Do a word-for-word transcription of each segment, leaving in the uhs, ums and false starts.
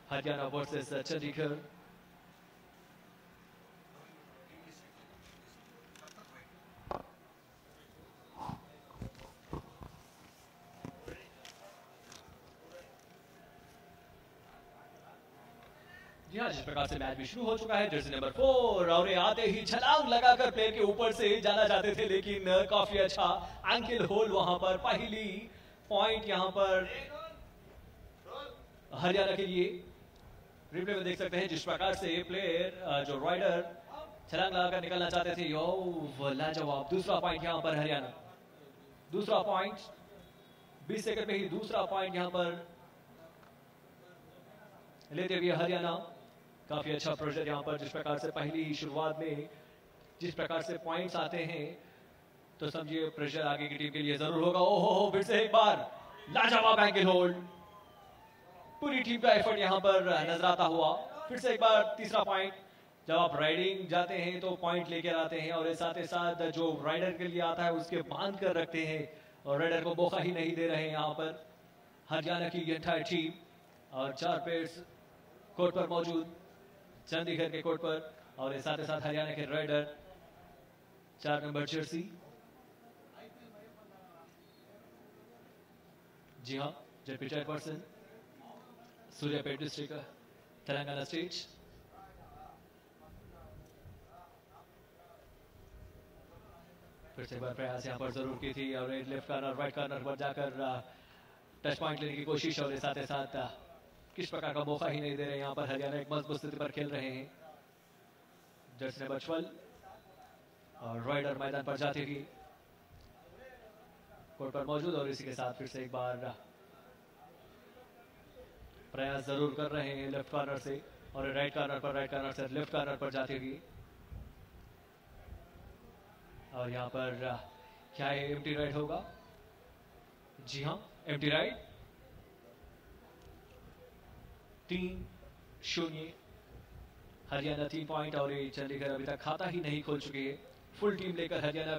Haryana versus Chandigarh. जी हाँ, जिस प्रकार से मैच भी शुरू हो चुका है, जर्सी नंबर फोर और आते ही छलांग लगाकर प्लेयर के ऊपर से जाना चाहते थे, लेकिन काफी अच्छा एंकल होल वहां पर। पहली पॉइंट यहां पर हरियाणा के लिए। रिप्ले में देख सकते हैं जिस प्रकार से प्लेयर जो राइडर छलांग लगाकर निकलना चाहते थे, यो लाजवाब। दूसरा पॉइंट यहां पर हरियाणा। दूसरा पॉइंट बीस सेकंड में ही दूसरा पॉइंट यहां पर लेते हुए हरियाणा। काफी अच्छा प्रेशर यहां पर, जिस प्रकार से पहली शुरुआत में जिस प्रकार से पॉइंट्स आते हैं तो समझिए प्रेशर आगे की टीम के लिए जरूर होगा। ओहो हो, फिर से एक बार लाजवाब एंकल होल्ड। पूरी टीम का एफर्ट यहां पर नजर आता हुआ। फिर से एक बार तीसरा पॉइंट। जब आप राइडिंग जाते हैं तो पॉइंट लेकर आते हैं, और साथ ही साथ जो राइडर के लिए आता है उसके बांध कर रखते हैं, और राइडर को मौका ही नहीं दे रहे हैं यहाँ पर हरियाणा की एंटायर टीम। और चार प्लेयर्स कोर्ट पर मौजूद चंडीगढ़ के कोर्ट पर, और साथ ही साथ हरियाणा के राइडर चार नंबर जर्सी। जी हाँ, ZP chairperson Suryapet district Telangana state. फिर से बार प्रयास यहाँ पर जरूर की थी, और लेफ्ट कार्नर राइट कार्नर पर जाकर टच पॉइंट लेने की कोशिश, और साथ ही साथ किस प्रकार का मौका ही नहीं दे रहे यहाँ पर हरियाणा। एक मजबूत स्थिति पर खेल रहे हैं जर्सी नंबर ट्वेल्व, और राइडर मैदान पर जाते हुए कोर्ट पर मौजूद, और इसी के साथ फिर से एक बार प्रयास जरूर कर रहे हैं लेफ्ट कार्नर से, और राइट कार्नर पर राइट कार्नर से लेफ्ट कार्नर पर जाते हुए। और यहाँ पर क्या है, एम्प्टी राइट होगा। जी हाँ, एम्प्टी राइट। तीन शून्य हरियाणा तीन पॉइंट, और ये चंडीगढ़ अभी तक खाता ही नहीं खोल चुकी है। फुल टीम लेकर हरियाणा,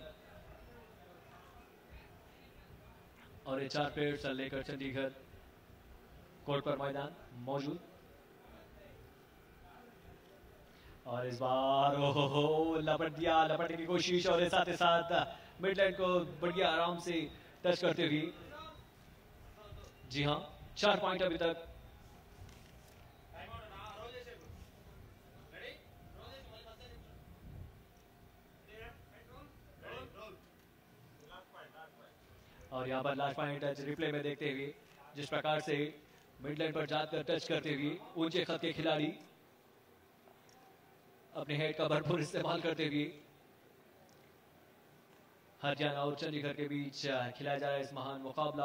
और ये चार प्लेयर्स लेकर चंडीगढ़ कोर्ट पर मैदान मौजूद। और इस बार ओहो लपट दिया, लपटने की कोशिश, और साथ ही साथ मिडलैंड को बढ़िया आराम से टच करते हुए। जी हाँ, चार पॉइंट अभी तक। और यहाँ पर लास्ट पॉइंट रिप्ले में देखते हुए जिस प्रकार से मिडलैंड पर जाकर टच करते हुए ऊंचे खत के खिलाड़ी अपने हेड का भरपूर इस्तेमाल करते हुए हरियाणा और चंडीगढ़ के बीच खिलाया जा रहा है इस महान मुकाबला।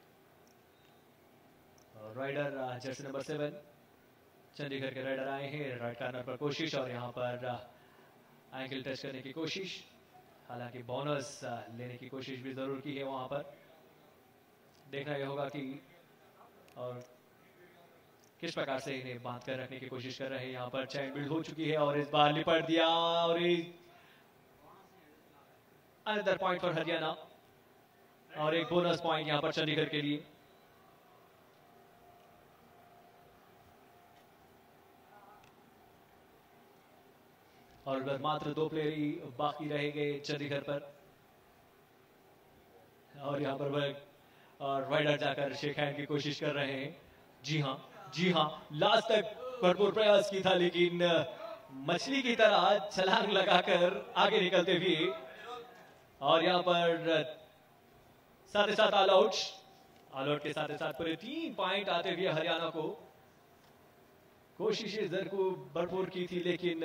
Raider jersey number seven Chandigarh के राइडर आए हैं राइट कार्नर पर कोशिश, और यहाँ पर एंकल टच करने की कोशिश। हालांकि बोनस लेने की कोशिश भी जरूर की है वहां पर। देखना यह होगा कि और किस प्रकार से इन्हें बांध कर रखने की कोशिश कर रहे हैं। यहाँ पर चैन बिल्ड हो चुकी है, और इस बार लिपट दिया, और अनदर पॉइंट फॉर हरियाणा, और एक बोनस पॉइंट यहाँ पर चंडीगढ़ के लिए। और मात्र दो प्लेयर ही बाकी रह गए चंडीगढ़ पर, और यहाँ पर वह और राइडर जाकर शेक हैंड की कोशिश कर रहे हैं। जी हाँ, जी हाँ, लास्ट तक भरपूर प्रयास की था, लेकिन मछली की तरह छलांग लगाकर आगे निकलते हुए, और यहाँ पर साथ ही साथ ऑल आउट, ऑल आउट के साथ ही साथ पूरे तीन पॉइंट आते हुए हरियाणा को। कोशिशें जरूर भरपूर की थी, लेकिन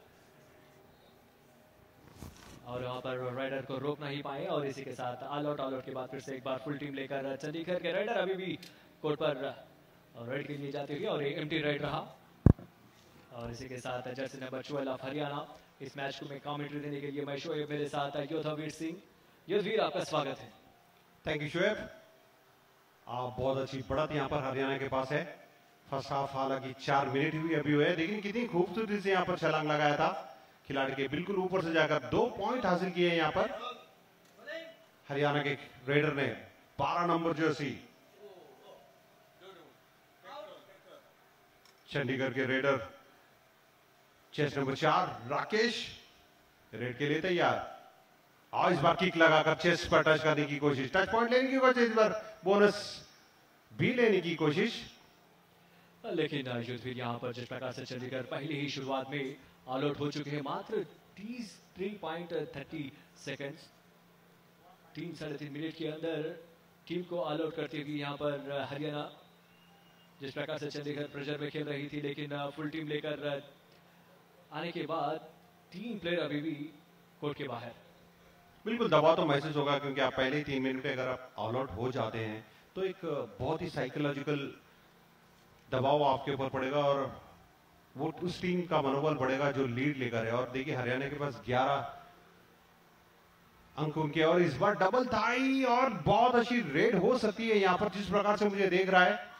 और यहाँ पर राइडर को रोक नहीं पाए, और इसी के साथ ऑल आउट। ऑल आउट के बाद फिर से एक बार फुल टीम लेकर चंडीगढ़ के राइडर अभी भी कोर्ट पर राइड के लिए जाते हुए, और एम्प्टी राइड रहा। और इसी के साथ jersey number twelve of Haryana. इस मैच को मैं कमेंट्री देने के लिए मैं शोएब, मेरे साथ योधावीर सिंह। योधवीर, आपका स्वागत है। Thank you Shoaib. आप बहुत अच्छी बढ़त यहाँ पर हरियाणा के पास है। फर्स्ट हाफ हालांकि चार मिनट हुई अभी हुए, लेकिन कितनी खूबसूरती से यहाँ पर छलांग लगाया था खिलाड़ी के बिल्कुल ऊपर से जाकर दो पॉइंट हासिल किए यहाँ पर हरियाणा के रेडर ने। बारह नंबर जर्सी चंडीगढ़ के रेडर चेस नंबर चार राकेश रेड के लिए तैयार। और इस बार किक लगाकर चेस पर टच करने की कोशिश, टच पॉइंट लेने की कोशिश, इस बार बोनस भी लेने की कोशिश, लेकिन युद्धवीर यहाँ पर जिस प्रकार से चंडीगढ़ पहले ही शुरुआत में ऑल आउट हो चुके हैं, मात्र तीन पॉइंट तीस सेकंड्स, तीन साढ़े तीन मिनट के अंदर टीम को ऑल आउट करते हुए यहाँ पर हरियाणा, जिस प्रकार से चंडीगढ़ प्रेशर में खेल रही थी, लेकिन फुल टीम लेकर आने के बाद तीन प्लेयर अभी भी कोर्ट के बाहर। बिल्कुल दबाव तो महसूस होगा, क्योंकि आप पहले ही तीन मिनट में अगर आप ऑल आउट हो जाते हैं तो एक बहुत ही साइकोलॉजिकल दबाव आपके ऊपर पड़ेगा और वो उस टीम का मनोबल बढ़ेगा जो लीड लेकर है। और देखिए हरियाणा के पास ग्यारह अंक उनके, और इस बार डबल थाई और बहुत अच्छी रेड हो सकती है यहाँ पर, जिस प्रकार से मुझे देख रहा है।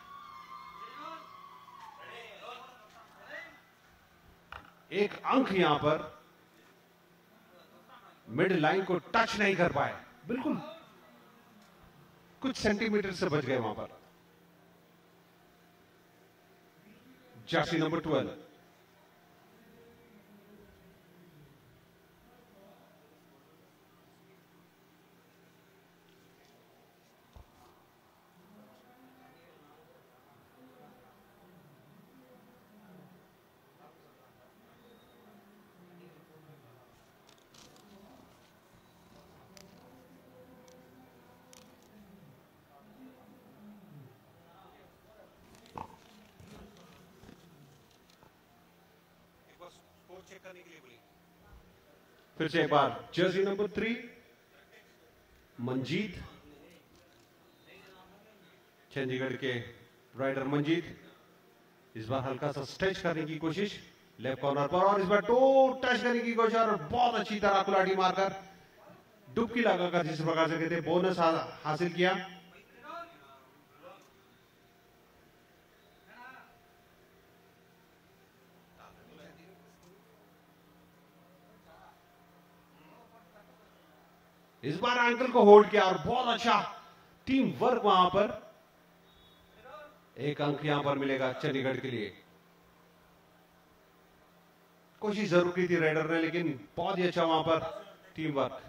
एक अंक यहां पर मिड लाइन को टच नहीं कर पाए, बिल्कुल कुछ सेंटीमीटर से बच गए वहां पर। जर्सी नंबर ट्वेल्व चेक करने के लिए बोली। फिर से एक बार jersey number three Manjeet, Chandigarh के राइडर मंजीत, इस बार हल्का सा स्ट्रेच करने की कोशिश लेफ्ट कॉर्नर पर, और इस बार टो टच करने की कोशिश और बहुत अच्छी तरह कुलाटी मारकर डुबकी लगाकर जिस प्रकार से कहते बोनस हासिल किया। इस बार एंकल को होल्ड किया और बहुत अच्छा टीम वर्क वहां पर, एक अंक यहां पर मिलेगा चंडीगढ़ के लिए। कोशिश जरूर की थी रेडर ने, लेकिन बहुत ही अच्छा वहां पर टीम वर्क।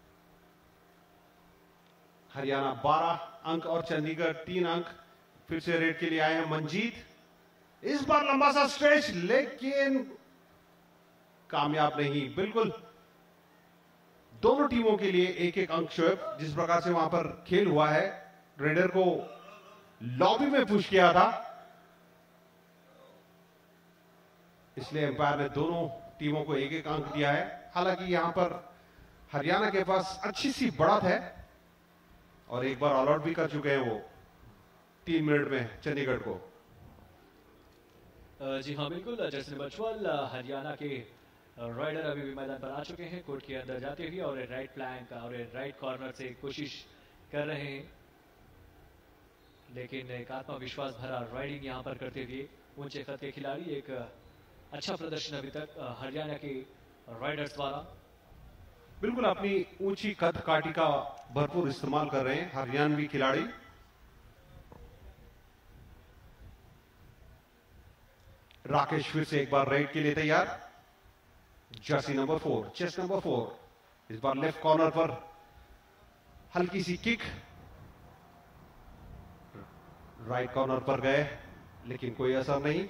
हरियाणा बारह अंक और चंडीगढ़ तीन अंक। फिर से रेड के लिए आए हैं मंजीत, इस बार लंबा सा स्ट्रेच लेकिन कामयाब नहीं। बिल्कुल दोनों टीमों के लिए एक एक अंक शोएब, जिस प्रकार से वहां पर खेल हुआ है, रेडर को लॉबी में पुश किया था, इसलिए एम्पायर ने दोनों टीमों को एक एक अंक दिया है। हालांकि यहां पर हरियाणा के पास अच्छी सी बढ़त है और एक बार ऑल आउट भी कर चुके हैं वो तीन मिनट में चंडीगढ़ को। जी हाँ बिल्कुल, जर्सी नंबर बारह हरियाणा के राइडर अभी भी मैदान पर आ चुके हैं, कोर्ट के अंदर जाते हुए, और राइट फ्लैंक और राइट कॉर्नर से कोशिश कर रहे हैं, लेकिन एक आत्मविश्वास भरा राइडिंग यहां पर करते हुए ऊंचे कद के खिलाड़ी, एक अच्छा प्रदर्शन अभी तक हरियाणा के राइडर्स द्वारा। बिल्कुल अपनी ऊंची कद काठी का भरपूर इस्तेमाल कर रहे हैं हरियाणवी खिलाड़ी। राकेश फिर से एक बार राइड के लिए तैयार। Jersey number four, chest number four, इस बार लेफ्ट कॉर्नर पर हल्की सी किक, राइट कॉर्नर पर गए लेकिन कोई असर नहीं।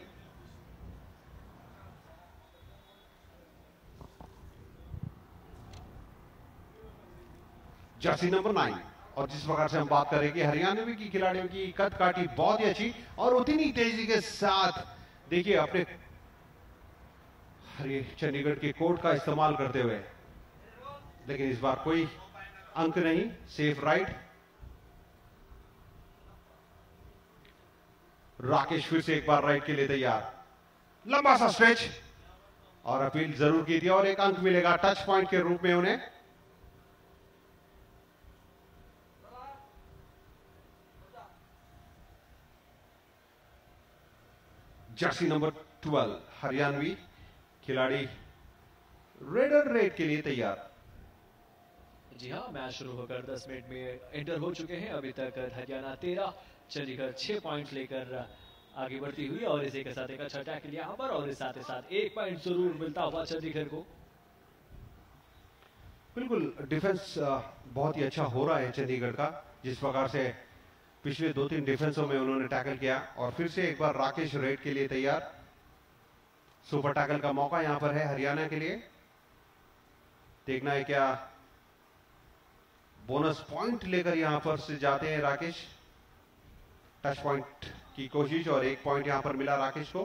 जर्सी नंबर नाइन, और जिस प्रकार से हम बात करें कि हरियाणवी की खिलाड़ियों की कद काठी बहुत ही अच्छी और उतनी तेजी के साथ देखिए अपने चंडीगढ़ के कोर्ट का इस्तेमाल करते हुए, लेकिन इस बार कोई अंक नहीं, सेफ राइट। राकेश फिर से एक बार राइट के लिए तैयार, लंबा सा स्ट्रेच और अपील जरूर की थी और एक अंक मिलेगा टच पॉइंट के रूप में उन्हें। जर्सी नंबर ट्वेल्व हरियाणवी खिलाड़ी रेडर रेड के लिए तैयार। जी हाँ, मैच शुरू होकर दस मिनट में एंटर हो चुके हैं। अभी तक हरियाणा तेरह, चंडीगढ़ छह पॉइंट लेकर आगे बढ़ती हुई और इसी के साथ एक अच्छा टैकल यहाँ पर और इस साथ ही साथ एक पॉइंट जरूर मिलता हुआ चंडीगढ़ को। बिल्कुल डिफेंस बहुत ही अच्छा हो रहा है चंडीगढ़ का, जिस प्रकार से पिछले दो तीन डिफेंसों में उन्होंने टैकल किया। और फिर से एक बार राकेश रेड के लिए तैयार। सुपर टैकल का मौका यहां पर है हरियाणा के लिए। देखना है क्या बोनस पॉइंट लेकर यहां पर से जाते हैं राकेश। टच पॉइंट की कोशिश और एक पॉइंट यहां पर मिला राकेश को।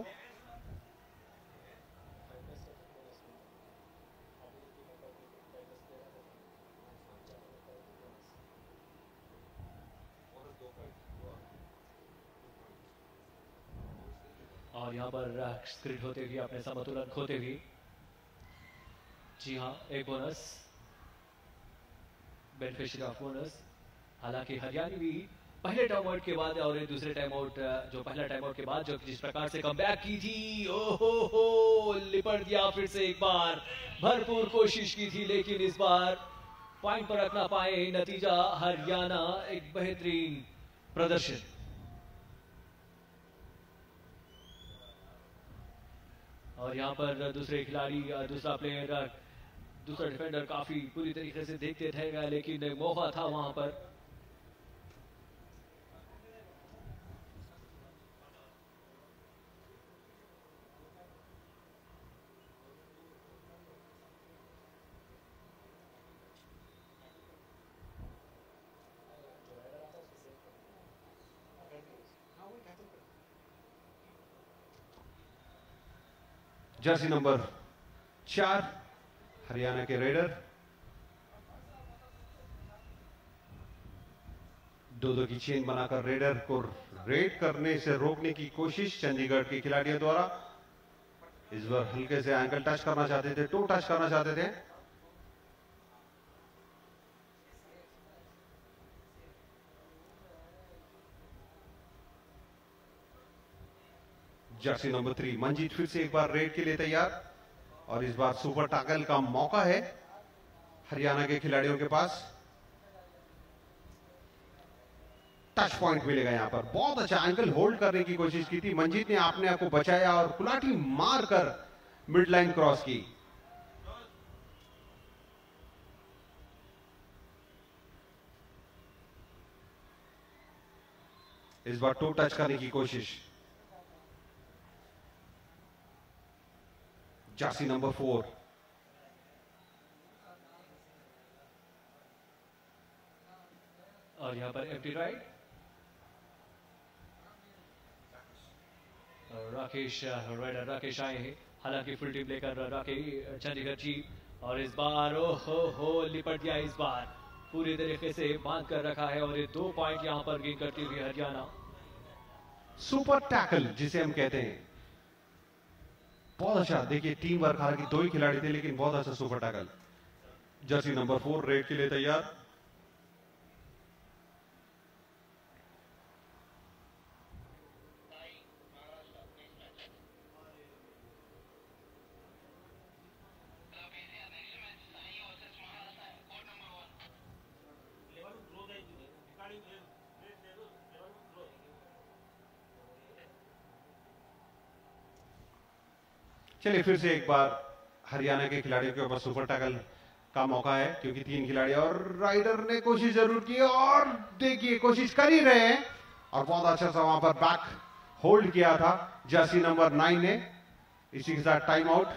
और यहाँ पर स्क्रीन होते हुए अपने समतुलन खोते हुए, जी हाँ, एक बोनस, बेनिफिशियरी ऑफ बोनस। हालांकि हरियाणा भी पहले टाइम आउट के बाद और दूसरे टाइम आउट, जो पहला टाइम आउट के बाद जो जिस प्रकार से कमबैक की थी, ओहो हो, लिपट दिया फिर से एक बार। भरपूर कोशिश की थी लेकिन इस बार पॉइंट पर रखना पाए। नतीजा हरियाणा एक बेहतरीन प्रदर्शन। और यहाँ पर दूसरे खिलाड़ी, दूसरा प्लेयर, दूसरा डिफेंडर काफी पूरी तरीके से देखते ठहर गया, लेकिन एक मौका था वहां पर। जर्सी नंबर चार हरियाणा के रेडर, दो दो की चेन बनाकर रेडर को रेड करने से रोकने की कोशिश चंडीगढ़ के खिलाड़ियों द्वारा। इस बार हल्के से एंकल टच करना चाहते थे, टो टच करना चाहते थे। जर्सी नंबर थ्री मंजीत फिर से एक बार रेड के लिए तैयार और इस बार सुपर टैकल का मौका है हरियाणा के खिलाड़ियों के पास। टच पॉइंट मिलेगा यहां पर। बहुत अच्छा एंकल होल्ड करने की कोशिश की थी मंजीत ने, अपने आप को बचाया और कुलाटी मारकर मिड लाइन क्रॉस की। इस बार टो टच करने की कोशिश। जर्सी नंबर फोर और यहाँ पर empty raid. Rakesh raider Rakesh आए हैं, हालांकि फुल टीम लेकर राकेश चंडीगढ़ जी। और इस बार ओ हो हो लिपट गया, इस बार पूरी तरीके से बांध कर रखा है और ये दो पॉइंट यहाँ पर गेन करती हुई हरियाणा। सुपर टैकल जिसे हम कहते हैं, बहुत अच्छा। देखिए टीम वर्क, हालांकि दो ही खिलाड़ी थे लेकिन बहुत अच्छा super tackle. Jersey number four raid के लिए तैयार। चलिए फिर से एक बार हरियाणा के खिलाड़ियों के ऊपर सुपर टैकल का मौका है, क्योंकि तीन खिलाड़ी और राइडर ने कोशिश जरूर की और देखिए कोशिश कर ही रहे हैं और बहुत अच्छा सा वहां पर बैक होल्ड किया था जर्सी नंबर नाइन ने। इसी के साथ टाइम आउट।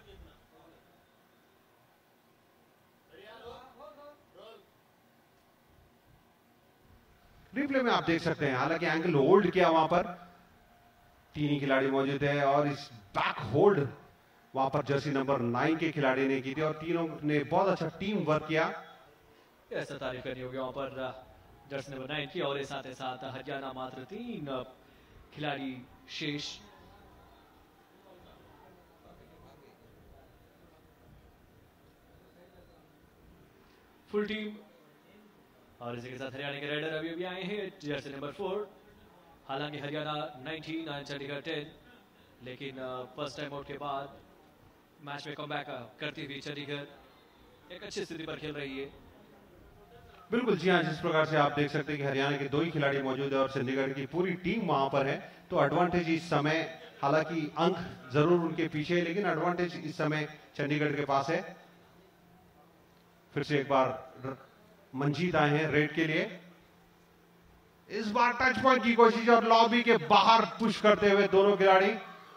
रिप्ले में आप देख सकते हैं, हालांकि एंगल होल्ड किया वहां पर, तीन ही खिलाड़ी मौजूद है और इस बैक होल्ड वहां पर जर्सी नंबर नाइन के खिलाड़ी ने की थी और तीनों ने बहुत अच्छा टीम वर्क किया। ऐसा तारीफ करनी होगी वहां पर जर्सी नंबर नाइन की। और साथ ही साथ हरियाणा मात्र तीन खिलाड़ी शेष। फुल टीम और इसी के साथ हरियाणा के राइडर अभी अभी आए हैं, जर्सी नंबर फोर। हालांकि हरियाणा नाइनटीन और चंडीगढ़ टेन, लेकिन फर्स्ट टाइम आउट के बाद मैच में कमबैक करती हुई चंडीगढ़ एक अच्छी स्थिति पर खेल रही है। बिल्कुल जी हाँ, जिस प्रकार से आप देख सकते हैं कि हरियाणा के दो ही खिलाड़ी मौजूद है और चंडीगढ़ की पूरी टीम वहां पर है, तो एडवांटेज इस समय, हालांकि अंक जरूर उनके पीछे है, लेकिन एडवांटेज इस समय चंडीगढ़ के पास है। फिर से एक बार मंजीत आए हैं रेड के लिए, इस बार टच पॉइंट की कोशिश और लॉबी के बाहर पुश करते हुए दोनों खिलाड़ी।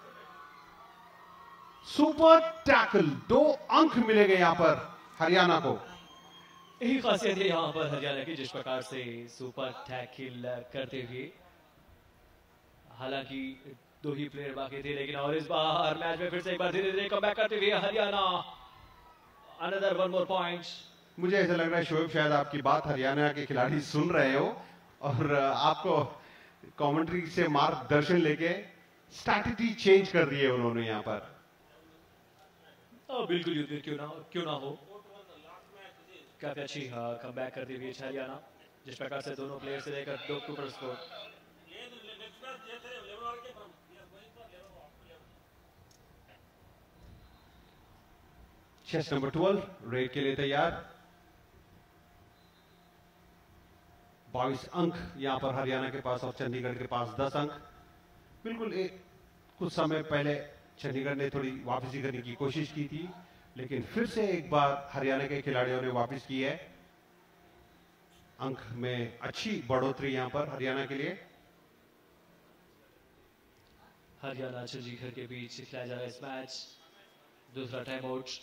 सुपर टैकल, दो अंक मिलेंगे यहां पर हरियाणा को। यही खासियत है यहाँ पर हरियाणा की, जिस प्रकार से सुपर टैकल करते हुए, हालांकि दो ही प्लेयर बाकी थे, लेकिन और इस बार मैच में फिर से एक बार धीरे धीरे कमबैक करते हुए Haryana, another one more point. मुझे ऐसा लग रहा है शोएब, शायद आपकी बात हरियाणा के खिलाड़ी सुन रहे हो और आपको कमेंट्री से मार्गदर्शन लेके स्ट्रैटेजी चेंज कर दी है उन्होंने यहाँ पर। ओ, बिल्कुल युद्ध क्यों ना क्यों ना हो, काफी अच्छी कमबैक करती हुई हरियाणा, जिस प्रकार से दोनों प्लेयर से लेकर दो टू पर score. Chest number twelve raid के लिए तैयार। बाईस अंक यहां पर हरियाणा के पास और चंडीगढ़ के पास दस अंक। बिल्कुल एक कुछ समय पहले चंडीगढ़ ने थोड़ी वापसी करने की कोशिश की थी, लेकिन फिर से एक बार हरियाणा के खिलाड़ियों ने वापस की है। अंक में अच्छी बढ़ोतरी यहां पर हरियाणा के लिए। हरियाणा चंडीगढ़ के बीच खिलाया जा रहा है इस मैच, दूसरा टाइम आउट।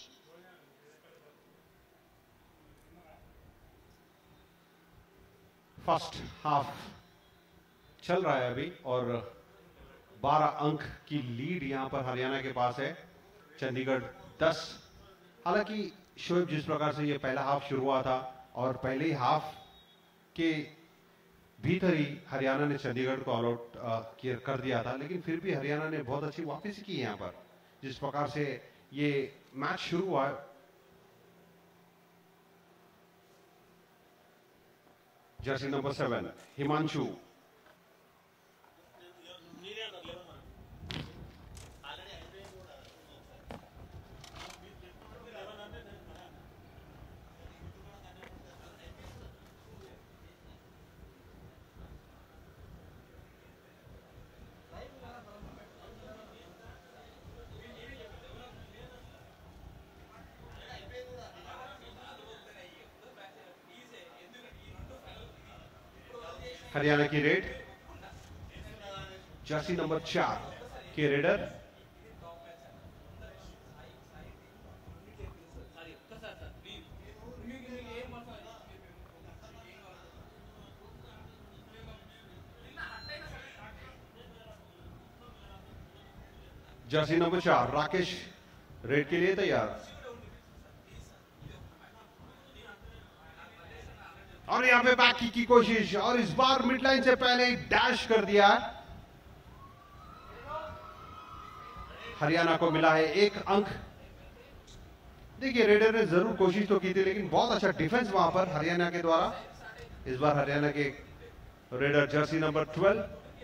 फर्स्ट हाफ चल रहा है अभी और बारह अंक की लीड यहां पर हरियाणा के पास है, चंडीगढ़ दस। हालांकि शोएब, जिस प्रकार से ये पहला हाफ शुरू हुआ था और पहले ही हाफ के भीतर ही हरियाणा ने चंडीगढ़ को ऑल आउट कर दिया था, लेकिन फिर भी हरियाणा ने बहुत अच्छी वापसी की यहां पर। जिस प्रकार से ये मैच शुरू हुआ, jersey number seven Himanshu, Haryana की रेड, जर्सी नंबर चार के रेडर जर्सी नंबर चार राकेश रेड के लिए तैयार। और यहां पे बैक की, की कोशिश और इस बार मिड लाइन से पहले ही डैश कर दिया। हरियाणा को मिला है एक अंक। देखिए, रेडर ने जरूर कोशिश तो की थी, लेकिन बहुत अच्छा डिफेंस वहां पर हरियाणा के द्वारा। इस बार हरियाणा के रेडर जर्सी नंबर ट्वेल्व,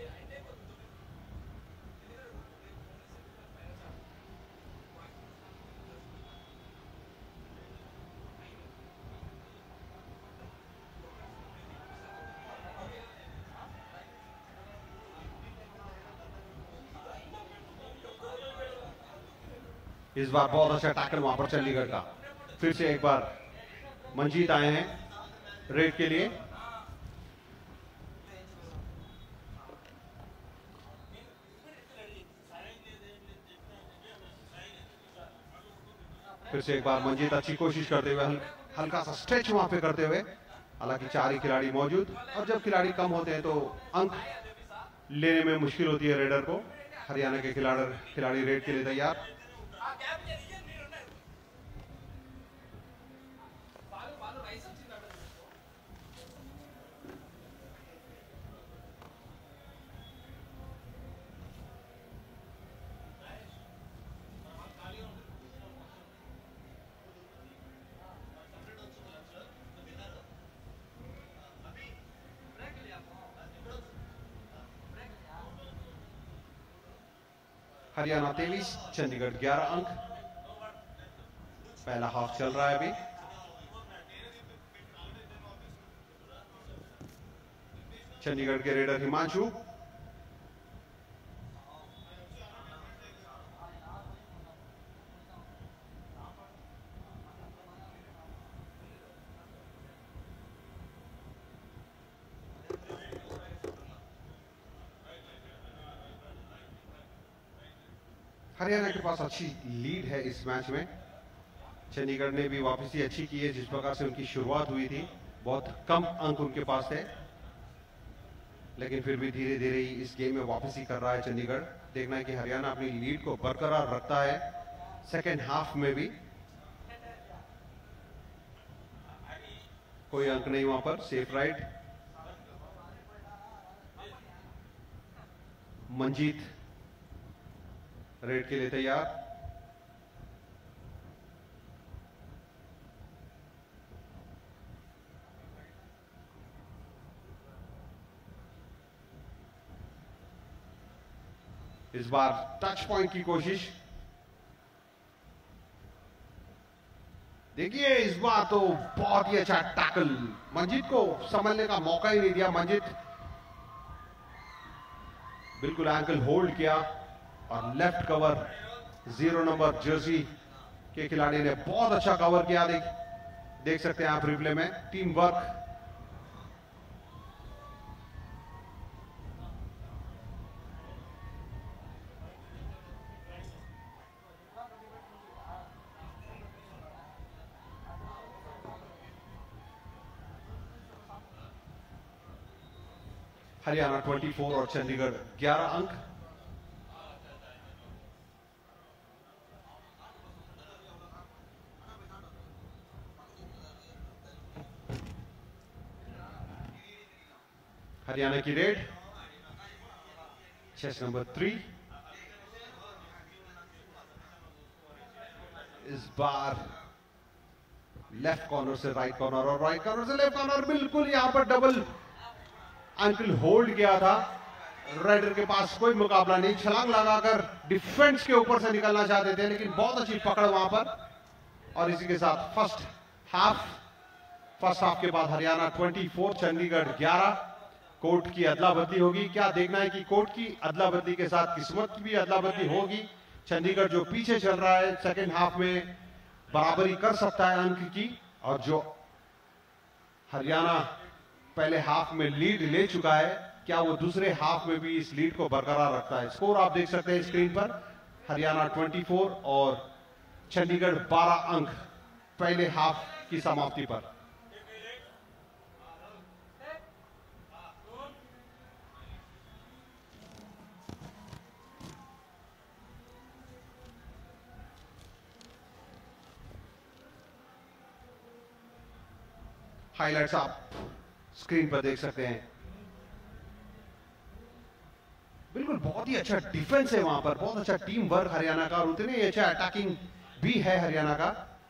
इस बार बहुत अच्छा टैकल वहां पर चंडीगढ़ का। फिर से एक बार मंजीत आए हैं रेड के लिए। फिर से एक बार मंजीत अच्छी कोशिश करते हुए, हल, हल्का सा स्ट्रेच वहां पे करते हुए। हालांकि चार ही खिलाड़ी मौजूद, और जब खिलाड़ी कम होते हैं तो अंक लेने में मुश्किल होती है रेडर को। हरियाणा के खिलाड़ी खिलाड़ी रेड के लिए तैयार। हरियाणा तेईस, चंडीगढ़ ग्यारह अंक। पहला हाफ चल रहा है अभी। चंडीगढ़ के रेडर हिमांशु। हरियाणा के पास अच्छी लीड है इस मैच में। चंडीगढ़ ने भी वापसी अच्छी की है, जिस प्रकार से उनकी शुरुआत हुई थी बहुत कम अंक उनके पास थे, लेकिन फिर भी धीरे धीरे इस गेम में वापसी कर रहा है चंडीगढ़। देखना है कि हरियाणा अपनी लीड को बरकरार रखता है सेकेंड हाफ में भी। कोई अंक नहीं वहां पर, सेफ राइट। मंजीत रेड के लिए तैयार। इस बार टच पॉइंट की कोशिश। देखिए इस बार तो बहुत ही अच्छा टैकल, मंजीत को संभलने का मौका ही नहीं दिया। मंजीत बिल्कुल एंकल होल्ड किया और left cover zero number jersey के खिलाड़ी ने बहुत अच्छा कवर किया। देख देख सकते हैं आप रिप्ले में, टीम वर्क। हरियाणा चौबीस और चंडीगढ़ ग्यारह अंक। हरियाणा की रेड चेस नंबर थ्री। इस बार लेफ्ट कॉर्नर से राइट कॉर्नर और राइट कॉर्नर से लेफ्ट कॉर्नर। बिल्कुल यहां पर डबल एंकल होल्ड किया था। राइडर के पास कोई मुकाबला नहीं, छलांग लगाकर डिफेंस के ऊपर से निकलना चाहते थे, लेकिन बहुत अच्छी पकड़ वहां पर। और इसी के साथ फर्स्ट हाफ फर्स्ट हाफ के बाद हरियाणा चौबीस चंडीगढ़ ग्यारह। कोर्ट की अदला बदली होगी। क्या देखना है कि कोर्ट की अदला बदली के साथ किस्मत की भी अदला बदली होगी। चंडीगढ़ जो पीछे चल रहा है सेकेंड हाफ में बराबरी कर सकता है अंक की, और जो हरियाणा पहले हाफ में लीड ले चुका है, क्या वो दूसरे हाफ में भी इस लीड को बरकरार रखता है। स्कोर आप देख सकते हैं स्क्रीन पर। हरियाणा चौबीस और चंडीगढ़ बारह अंक पहले हाफ की समाप्ति पर। हाइलाइट्स आप स्क्रीन पर देख सकते हैं। बिल्कुल बहुत ही अच्छा डिफेंस है वहां पर, बहुत अच्छा टीम वर्क हरियाणा का, और उतने ही अच्छा अटैकिंग भी है हरियाणा का।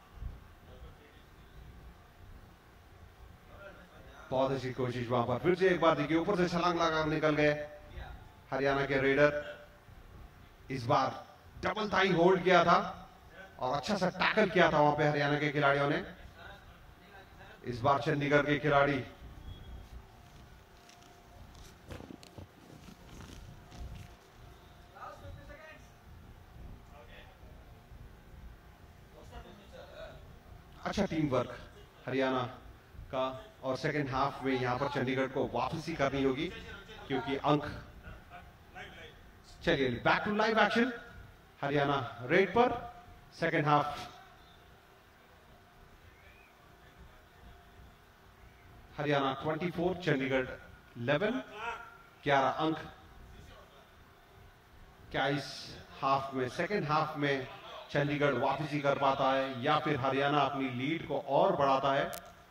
बहुत अच्छी कोशिश वहां पर। फिर से एक बार देखिए, ऊपर से छलांग लगाकर निकल गए हरियाणा के रेडर। इस बार डबल थाई होल्ड किया था और अच्छा सा टैकल किया था वहां पे हरियाणा के खिलाड़ियों ने। इस बार चंडीगढ़ के खिलाड़ी अच्छा टीम वर्क हरियाणा का, और सेकेंड हाफ में यहां पर चंडीगढ़ को वापसी करनी होगी क्योंकि अंक। चलिए back to live action. Haryana raid पर, सेकेंड हाफ हरियाणा चौबीस चंडीगढ़ ग्यारह। ग्यारह अंक। क्या इस हाफ में सेकेंड हाफ में चंडीगढ़ वापसी कर पाता है या फिर हरियाणा अपनी लीड को और बढ़ाता है।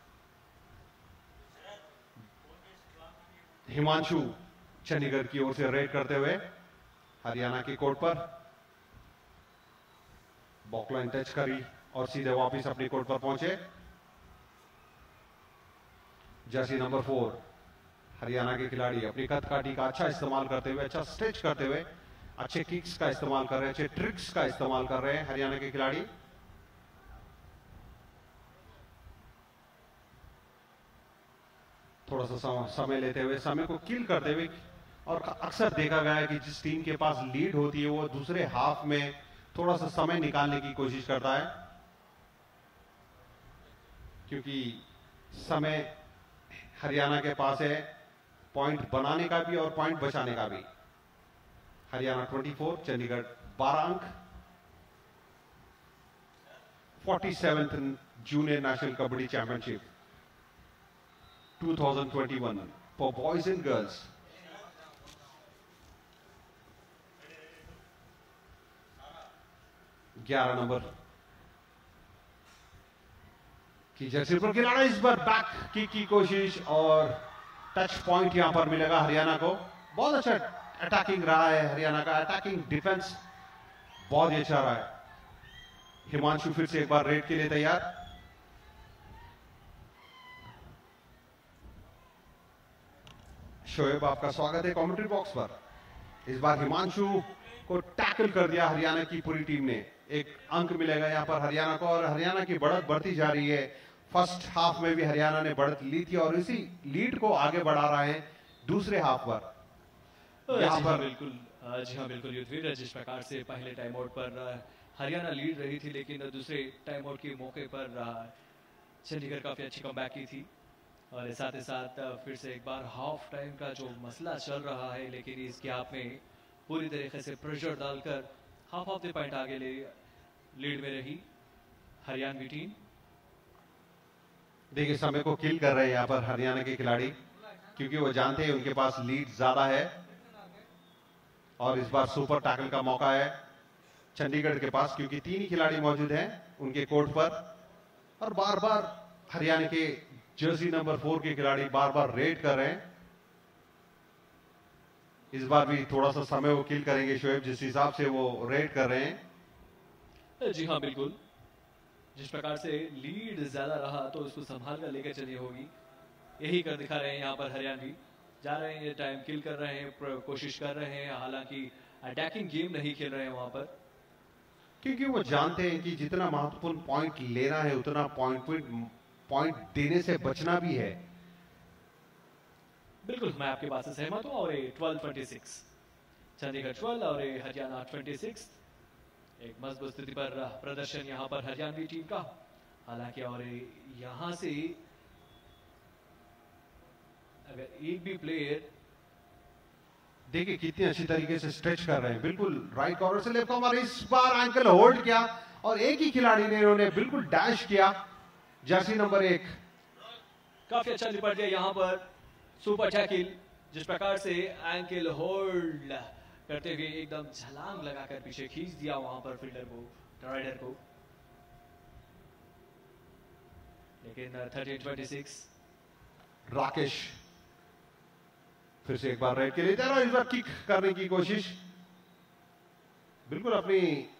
हिमांशु चंडीगढ़ की ओर से रेड करते हुए हरियाणा के कोर्ट पर। बॉकलाइन टच करी और सीधे वापस अपनी कोर्ट पर पहुंचे। जर्सी नंबर फोर हरियाणा के खिलाड़ी अपनी कद काठी का अच्छा इस्तेमाल करते हुए, अच्छा स्ट्रेच करते हुए, अच्छे किक्स का इस्तेमाल कर रहे हैं, अच्छे ट्रिक्स का इस्तेमाल कर रहे हैं हरियाणा के खिलाड़ी। थोड़ा सा समय लेते हुए, समय को किल करते हुए, और अक्सर देखा गया है कि जिस टीम के पास लीड होती है वो दूसरे हाफ में थोड़ा सा समय निकालने की कोशिश करता है, क्योंकि समय हरियाणा के पास है पॉइंट बनाने का भी और पॉइंट बचाने का भी। हरियाणा चौबीस, चंडीगढ़ बारह अंक। सैंतालीसवीं जूनियर नेशनल कबड्डी चैंपियनशिप दो हज़ार इक्कीस फॉर बॉयज एंड गर्ल्स। ग्यारह नंबर की जर्सी पर खिलाड़ी, इस बार बैक किक की कोशिश और टच पॉइंट यहां पर मिलेगा हरियाणा को। बहुत अच्छा अटैकिंग रहा है हरियाणा का, अटैकिंग डिफेंस बहुत ही अच्छा रहा है। हिमांशु फिर से एक बार रेड के लिए तैयार। शोएब, आपका स्वागत है कमेंट्री बॉक्स पर। इस बार हिमांशु को टैकल कर दिया हरियाणा की पूरी टीम ने। एक अंक मिलेगा यहां पर हरियाणा को, और हरियाणा की बढ़त बढ़ती जा रही है। फर्स्ट हाफ में भी हरियाणा ने बढ़त ली थी और इसी लीड को आगे बढ़ा रहा है दूसरे हाफ पर। यहाँ पर बिल्कुल, जी हाँ बिल्कुल युद्धवीर, जिस प्रकार से पहले टाइम आउट पर हरियाणा लीड रही थी, लेकिन दूसरे टाइम आउट के मौके पर चंडीगढ़ काफी अच्छी कमबैक की थी। और साथ ही साथ फिर से एक बार हाफ टाइम का जो मसला चल रहा है, लेकिन इस गैप में पूरी तरीके से प्रेशर डालकर हाफ ऑफ द पॉइंट आगे ले लीड में रही हरियाणवी टीम। देखिए समय को किल कर रहे हैं यहाँ पर हरियाणा के खिलाड़ी, क्योंकि वो जानते हैं उनके पास लीड ज्यादा है। और इस बार सुपर टैकल का मौका है चंडीगढ़ के पास, क्योंकि तीन ही खिलाड़ी मौजूद हैं उनके कोर्ट पर। और बार बार हरियाणा के जर्सी नंबर फोर के खिलाड़ी बार बार रेड कर रहे हैं। इस बार भी थोड़ा सा समय वो किल करेंगे शोएब, जिस हिसाब से वो रेड कर रहे हैं। जी हाँ बिल्कुल, जिस प्रकार से लीड ज्यादा रहा तो उसको संभाल कर लेकर चली होगी, यही कर दिखा रहे हैं यहाँ पर हरियाणवी। जा रहे हैं, टाइम किल कर रहे हैं, कोशिश कर रहे हैं, हालांकि अटैकिंग गेम नहीं खेल रहे हैं वहां पर, क्योंकि वो जानते हैं कि जितना महत्वपूर्ण पॉइंट लेना है उतना पॉइंट पॉइंट देने से बचना भी है। बिल्कुल, मैं आपके बात से सहमत हूँ। और ये बारह छब्बीस, चंडीगढ़ बारह और ये हरियाणा छब्बीस। एक मजबूत स्थिति पर प्रदर्शन यहाँ पर हरियाणवी टीम का। हालांकि और यहाँ से अगर एक भी प्लेयर, देखिए कितनी अच्छी तरीके से स्ट्रेच कर रहे हैं, बिल्कुल राइट कॉर्नर से लेफ्ट कॉर्नर, इस बार एंकल होल्ड किया और एक ही खिलाड़ी ने इन्होंने बिल्कुल डैश किया। जर्सी नंबर एक काफी अच्छा निपट गया यहाँ पर सुपर टैकल, जिस प्रकार से एंकल होल्ड करते हुए एकदम छलांग लगाकर पीछे खींच दिया वहां पर फील्डर को, राइडर को। लेकिन तेरह छब्बीस राकेश फिर से एक बार राइट के लिए जा रहा है, इस बार किक करने की कोशिश, बिल्कुल अपनी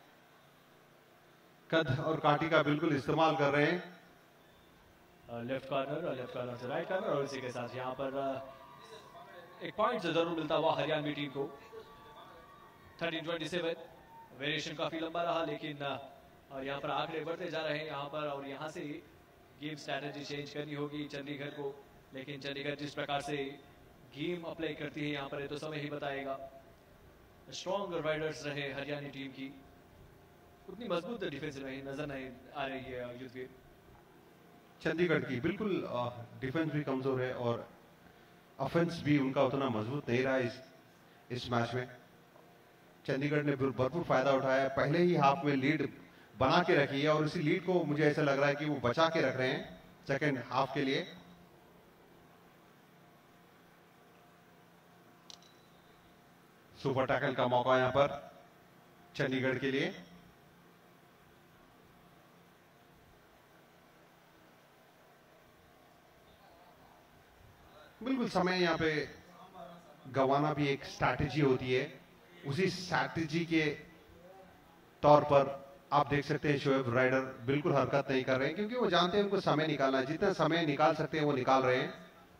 कद और काठी का बिल्कुल इस्तेमाल कर रहे हैं। लेफ्ट कॉर्नर और लेफ्ट कॉर्नर से राइट कॉर्नर, और इसी के साथ यहाँ पर एक पॉइंट जरूर मिलता हुआ हरियाणवी टीम को। तेरह सत्ताईस वेरिएशन काफी लंबा रहा, लेकिन और यहाँ पर आंकड़े बढ़ते जा रहे हैं यहाँ पर। और यहाँ से गेम स्ट्रैटेजी चेंज करनी होगी चंडीगढ़ को, लेकिन चंडीगढ़ जिस प्रकार से गेम अप्लाई करती है यहाँ पर ये तो समय ही बताएगा। स्ट्रॉन्ग राइडर्स रहे हरियाणा टीम की, उतनी मजबूत डिफेंस रही नजर नहीं आ रही है युद्धवीर। चंडीगढ़ की बिल्कुल डिफेंस भी कमजोर है और ऑफेंस भी उनका उतना मजबूत नहीं रहा इस इस मैच में। चंडीगढ़ ने भरपूर फायदा उठाया, पहले ही हाफ में लीड बना के रखी है और इसी लीड को मुझे ऐसा लग रहा है कि वो बचा के रख रहे हैं सेकेंड हाफ के लिए। सुपर टैकल का मौका यहां पर चंडीगढ़ के लिए। बिल्कुल समय यहां पे गंवाना भी एक स्ट्रैटेजी होती है, उसी स्ट्रैटेजी के तौर पर आप देख सकते हैं शोएब राइडर बिल्कुल हरकत नहीं कर रहे हैं, क्योंकि वो जानते हैं उनको समय निकालना है, जितना समय निकाल सकते हैं वो निकाल रहे हैं।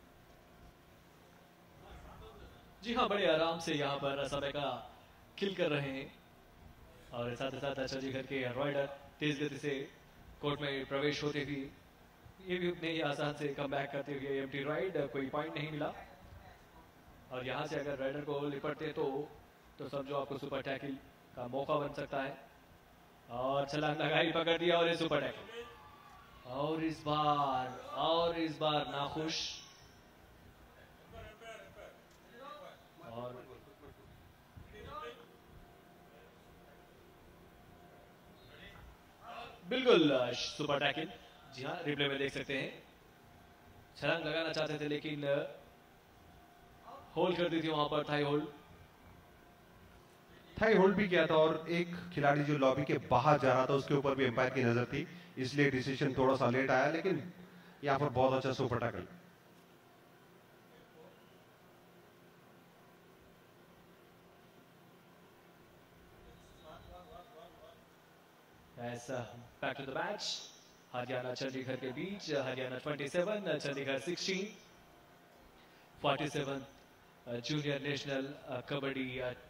जी हाँ, बड़े आराम से यहाँ पर समय का किल कर रहे हैं। और साथ ही साथ चंडीगढ़ के राइडर तेज गति से कोर्ट में प्रवेश होते हुए ये भी उतने ही आसान से कम बैक करते हुए एम्प्टी राइड, कोई पॉइंट नहीं मिला। और यहाँ से अगर राइडर को लिपटते तो तो समझो आपको सुपर टैकल का मौका बन सकता है। और छलांग लगाई, पकड़ दिया और ये सुपर टैकल। और इस बार और इस बार नाखुश। और बिल्कुल सुपर टैकल। जी हाँ, रिप्ले में देख सकते हैं। छलांग लगाना चाहते थे लेकिन होल्ड कर दी थी वहां पर, थाई होल्ड थाई होल्ड भी किया था। और एक खिलाड़ी जो लॉबी के बाहर जा रहा था उसके ऊपर भी एम्पायर की नजर थी, इसलिए डिसीजन थोड़ा सा लेट आया, लेकिन यहां पर बहुत अच्छा सुपर टैकल। ऐसा back to the match. Haryana Chandigarh के बीच, हरियाणा सत्ताईस, चंडीगढ़ सोलह। सैंतालीस junior national kabaddi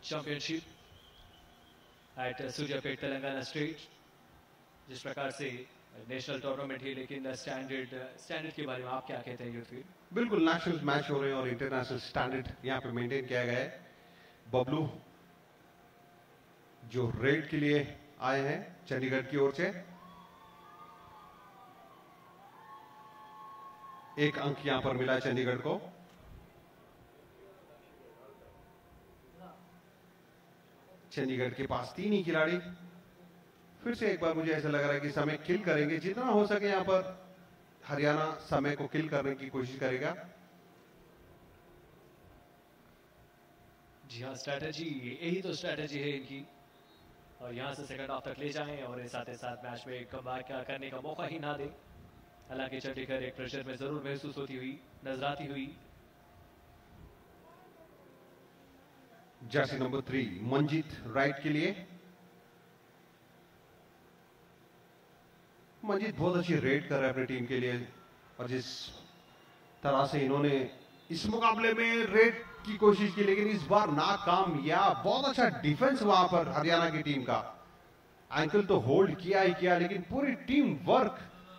championship at Suryapet Telangana state. जिस प्रकार से नेशनल टूर्नामेंट ही, लेकिन स्टैंडर्ड स्टैंडर्ड के बारे में आप क्या कहते हैं यूथफील्ड? बिल्कुल नेशनल मैच हो रहे हैं और इंटरनेशनल स्टैंडर्ड यहाँ पे मेंटेन किया गया है। बबलू जो रेड के लिए आए हैं चंडीगढ़ की ओर से, एक अंक यहां पर मिला चंडीगढ़ को। चंडीगढ़ के पास तीन ही खिलाड़ी। फिर से एक बार मुझे ऐसा लग रहा है कि समय किल करेंगे, जितना हो सके यहां पर हरियाणा समय को किल करने की कोशिश करेगा। जी हाँ, स्ट्रैटेजी, यही तो स्ट्रैटेजी है इनकी। और यहाँ से सेकंड हाफ तक ले जाएं और साथ ही साथ मैच में कमबैक करने का मौका ही ना दें। हालांकि चंडीगढ़ एक प्रेशर में जरूर महसूस होती हुई नजर आती हुई। Jersey number three Manjeet raid के लिए। मंजीत बहुत अच्छी रेड कर रहा है अपनी टीम के लिए, और जिस तरह से इन्होंने इस मुकाबले में रेड की कोशिश की लेकिन इस बार नाकामयाब। बहुत अच्छा डिफेंस वहां पर हरियाणा की टीम का। एंकल तो होल्ड किया ही किया, लेकिन पूरी टीम वर्क।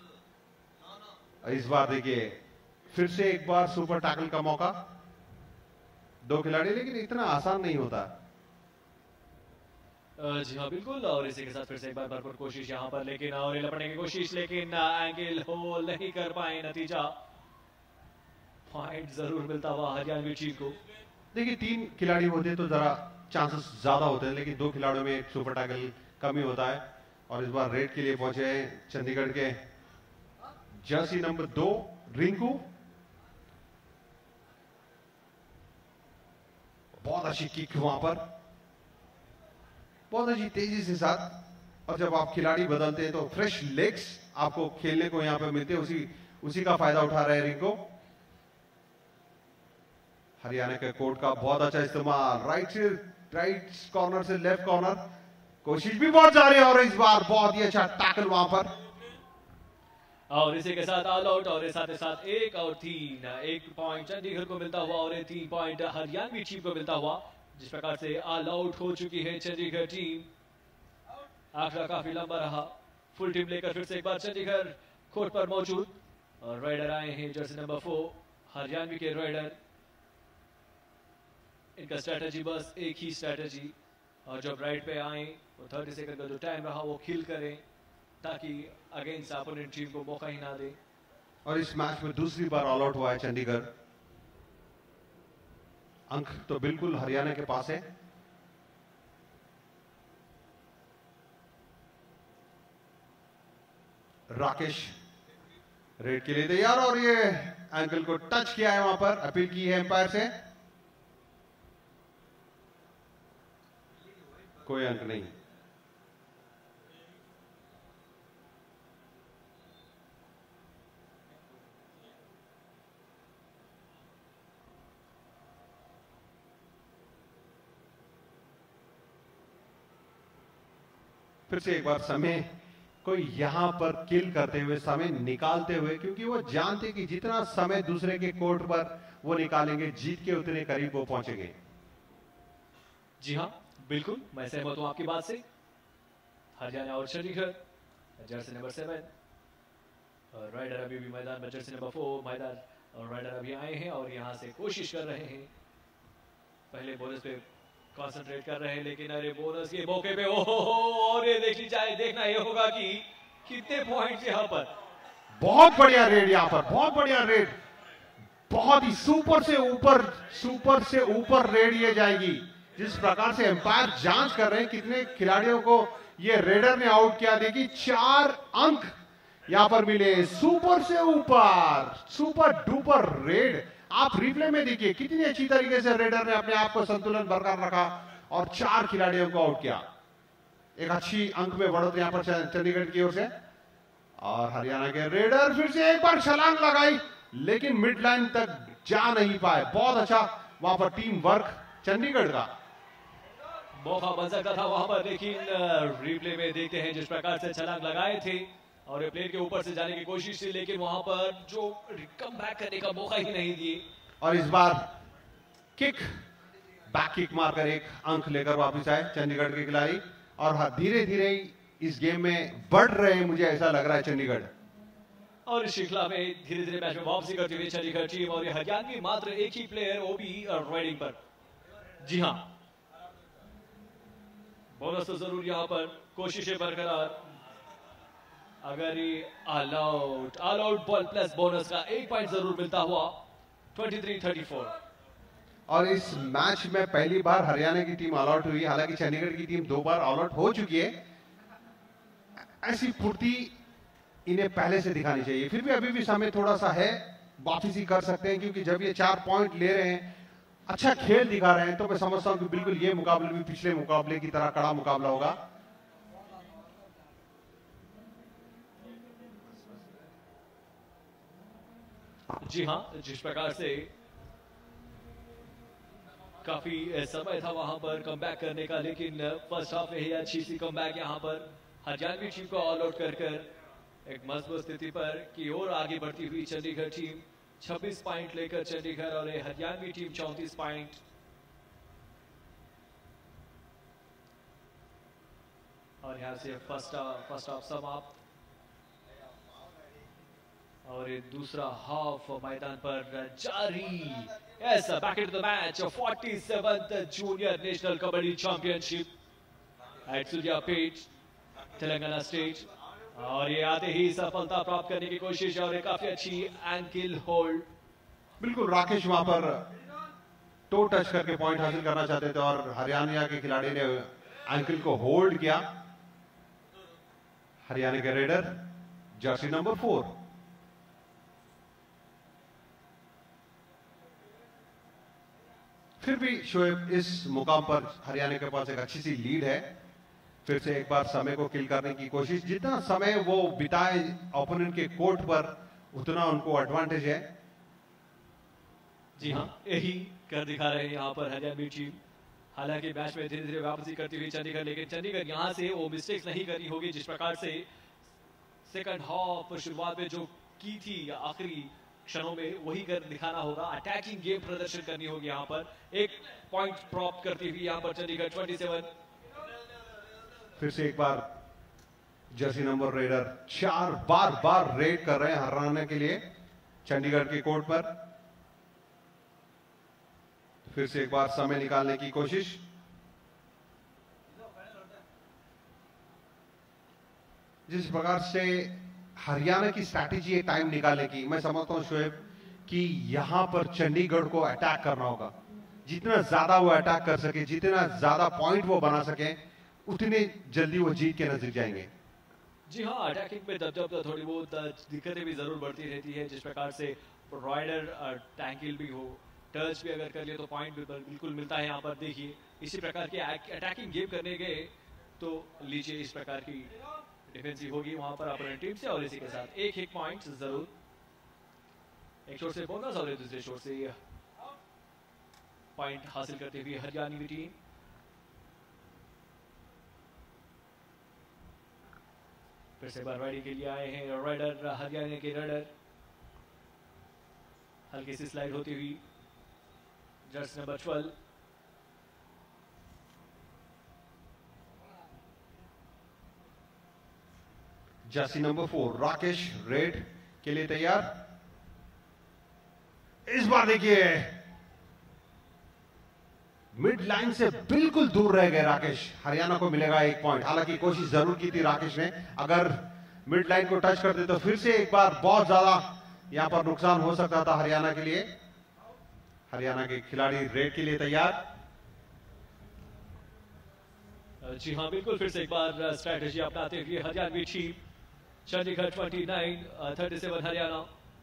इस बार देखिए फिर से एक बार सुपर टैकल का मौका। दो खिलाड़ी, लेकिन इतना आसान नहीं होता। जी हाँ बिल्कुल। और इसी के साथ फिर से एक बार भरपूर कोशिश यहाँ पर, लेकिन और लपटने की कोशिश, लेकिन एंगल होल्ड नहीं कर पाए। नतीजा पॉइंट जरूर मिलता हुआ हरियाणवी टीम को। देखिए तीन खिलाड़ी होते तो जरा चांसेस ज्यादा होते हैं, लेकिन दो खिलाड़ियों में एक सुपर टैकल कम ही होता है। और इस बार रेड के लिए पहुंचे हैं चंडीगढ़ के जर्सी नंबर दो रिंकू। बहुत अच्छी किक वहां पर, बहुत अच्छी तेजी से साथ। और जब आप खिलाड़ी बदलते हैं तो फ्रेश लेग्स आपको खेलने को यहां पर मिलते हैं, उसी उसी का फायदा उठा रहे हैं रिंकू। हरियाणा के कोर्ट का बहुत अच्छा इस्तेमाल, राइट से राइट कॉर्नर से लेफ्ट कॉर्नर, कोशिश भी बहुत जा रही है। और इस बार बहुत ही अच्छा टैकल वहां पर। और इसी के साथ ऑल आउट, और साथ ही साथ एक और तीन, एक पॉइंट चंडीगढ़ को मिलता हुआ और तीन पॉइंट हरियाणवी टीम को मिलता हुआ। जिस प्रकार से ऑल आउट हो चुकी है चंडीगढ़ टीम। आंकड़ा काफी लंबा रहा। फुल टीम लेकर फिर से एक बार चंडीगढ़ कोर्ट पर मौजूद, और राइडर आए हैं जर्सी नंबर फोर हरियाणवी के राइडर। इनका स्ट्रेटजी बस एक ही स्ट्रेटजी, और जब राइट पे आए वो तीस सेकंड का जो टाइम रहा वो किल करें, ताकि अगेंस्ट अपोनेंट टीम को मौका ही ना दे। और इस मैच में दूसरी बार ऑल आउट हुआ है चंडीगढ़। अंक तो बिल्कुल हरियाणा के पास है। राकेश रेड के लिए तैयार, और ये एंकल को टच किया है वहां पर, अपील की है एम्पायर से। कोई अंक नहीं। फिर से एक बार समय कोई यहां पर किल करते हुए, समय निकालते हुए, क्योंकि वो जानते कि जितना समय दूसरे के कोर्ट पर वो निकालेंगे, जीत के उतने करीब वो पहुंचेंगे। जी हाँ बिल्कुल, मैं सहमत हूं आपकी बात से। हरियाणा और Chandigarh jersey number seven, raider अभी भी मैदान में, जर्सी नंबर फोर मैदान, और राइडर अभी आए हैं और यहाँ से कोशिश कर रहे हैं, पहले बोनस पे कंसंट्रेट कर रहे हैं, लेकिन अरे बोनस के मौके पे ओहो और ये देख लीजिए, देखना ये होगा कि कितने पॉइंट्स यहाँ पर। बहुत बढ़िया रेड यहाँ पर, बहुत बढ़िया रेड, बहुत ही सुपर से ऊपर, सुपर से ऊपर रेड ये जाएगी। जिस प्रकार से एम्पायर जांच कर रहे हैं कितने खिलाड़ियों को ये रेडर ने आउट किया, देखिए चार अंक यहां पर मिले, सुपर से ऊपर, सुपर डुपर रेड। आप रिप्ले में देखिए कितनी अच्छी तरीके से रेडर ने अपने आप को संतुलन बरकरार रखा और चार खिलाड़ियों को आउट किया। एक अच्छी अंक में बढ़ोतरी यहां पर चंडीगढ़ की ओर से, और हरियाणा के रेडर फिर से एक बार छलांग लगाई लेकिन मिड लाइन तक जा नहीं पाए। बहुत अच्छा वहां पर टीम वर्क चंडीगढ़ का। मौका बन सकता था वहां पर, लेकिन रिप्ले में देखते हैं जिस प्रकार से छलांग लगाए थे और ये प्लेन के ऊपर से जाने की कोशिश थी, लेकिन वहां पर जो कम बैक करने का मौका ही नहीं दिए। और इस बार किक, बैक किक मारकर एक अंक लेकर वापस आए चंडीगढ़ के खिलाड़ी, और हाँ धीरे धीरे इस गेम में बढ़ रहे हैं, मुझे ऐसा लग रहा है चंडीगढ़। और इस श्रृंखला में धीरे धीरे मैच में वापसी करती हुई चंडीगढ़ टीम, और ये हरियाणवी मात्र एक ही प्लेयर वो भी राइडिंग पर। जी हाँ, बोनस तो जरूर यहाँ पर, कोशिशें बरकरार। अगर ये all out, all out ball plus bonus का एक पॉइंट जरूर मिलता हुआ, तेईस चौंतीस। और इस मैच में पहली बार हरियाणा की टीम ऑल आउट हुई, हालांकि चंडीगढ़ की टीम दो बार ऑल आउट हो चुकी है। ऐसी फुर्ती इन्हें पहले से दिखानी चाहिए। फिर भी अभी भी समय थोड़ा सा है, वापसी कर सकते हैं, क्योंकि जब ये चार पॉइंट ले रहे हैं, अच्छा खेल दिखा रहे हैं, तो मैं समझता हूं कि बिल्कुल ये मुकाबले भी पिछले मुकाबले की तरह कड़ा मुकाबला होगा। जी हाँ, जिस प्रकार से काफी समय था वहां पर कमबैक करने का, लेकिन फर्स्ट हाफ में ही अच्छी सी कमबैक यहाँ पर हरियाणवी टीम को ऑल आउट कर कर एक मजबूत स्थिति पर की ओर आगे बढ़ती हुई चंडीगढ़ टीम छब्बीस पॉइंट लेकर चंडीगढ़, और हरियाणवी टीम चौंतीस पॉइंट। और यहां से फर्स्ट फर्स्ट हाफ समाप्त, और ये दूसरा हाफ मैदान पर जारी। Yes, back into the match, सैंतालीसवीं junior national kabaddi championship at Suryapet, Telangana state. और ये आते ही सफलता प्राप्त करने की कोशिश, और एक काफी अच्छी एंकल होल्ड। बिल्कुल राकेश वहां पर टो टच करके पॉइंट हासिल करना चाहते थे, और हरियाणा के खिलाड़ी ने एंकल को होल्ड किया। हरियाणा के रेडर जर्सी नंबर फोर। फिर भी शोएब, इस मुकाम पर हरियाणा के पास एक अच्छी सी लीड है। फिर से एक बार समय को किल करने की कोशिश, जितना समय वो बिताए ओपोनेंट के कोर्ट पर उतना उनको एडवांटेज है। जी हाँ, यही कर दिखा रहे हैं यहाँ पर हरियाणवी टीम। हालांकि मैच में धीरे धीरे वापसी करती हुई चंडीगढ़, लेकिन चंडीगढ़ यहाँ से वो मिस्टेक्स नहीं करनी होगी जिस प्रकार से सेकंड हाफ शुरुआत में जो की थी आखिरी क्षणों में, वही कर दिखाना होगा। अटैकिंग गेम प्रदर्शन करनी होगी यहाँ पर। एक पॉइंट प्राप्त करती हुई यहाँ पर चंडीगढ़ सत्ताईस। फिर से एक बार जर्सी नंबर रेडर चार बार बार रेड कर रहे हैं हरियाणा के लिए चंडीगढ़ के कोर्ट पर। फिर से एक बार समय निकालने की कोशिश। जिस प्रकार से हरियाणा की स्ट्रैटेजी है टाइम निकालने की, मैं समझता हूं शोएब कि यहां पर चंडीगढ़ को अटैक करना होगा। जितना ज्यादा वो अटैक कर सके, जितना ज्यादा पॉइंट वो बना सके, उतने जल्दी वो जीत के नजदीक जाएंगे। जी हाँ, अटैकिंग में जब जब थोड़ी बहुत दिक्कतें भी जरूर बढ़ती रहती है, जिस प्रकार से राइडर टैंकिल भी हो, टच भी अगर कर लिए तो पॉइंट भी बिल्कुल मिलता है यहाँ पर। देखिए इसी प्रकार की अटैकिंग गेम करने गए तो लीजिए इस प्रकार की डिफेंसिव होगी वहां पर अपोनेंट टीम से, और इसी के साथ एक एक पॉइंट जरूर, एक छोर से बोनस और दूसरे छोर से पॉइंट हासिल करते हुए हरियाणवी टीम। फिर से बार राइडिंग के लिए आए हैं राइडर, हरियाणा के राइडर। हल्की सी स्लाइड होती हुई जर्सी नंबर बारह। Jersey number four Rakesh raid, के लिए तैयार। इस बार देखिए मिड लाइन से बिल्कुल दूर रह गए राकेश, हरियाणा को मिलेगा एक पॉइंट। हालांकि कोशिश जरूर की थी राकेश ने, अगर मिड लाइन को टच करते तो फिर से एक बार बहुत ज्यादा यहां पर नुकसान हो सकता था हरियाणा के लिए। हरियाणा के खिलाड़ी रेड के लिए तैयार। जी हाँ, बिल्कुल फिर से एक बार स्ट्रैटेजी अपनाते हुए हरियाणवी टीम। चंडीगढ़ उनतीस सैंतीस हरियाणा।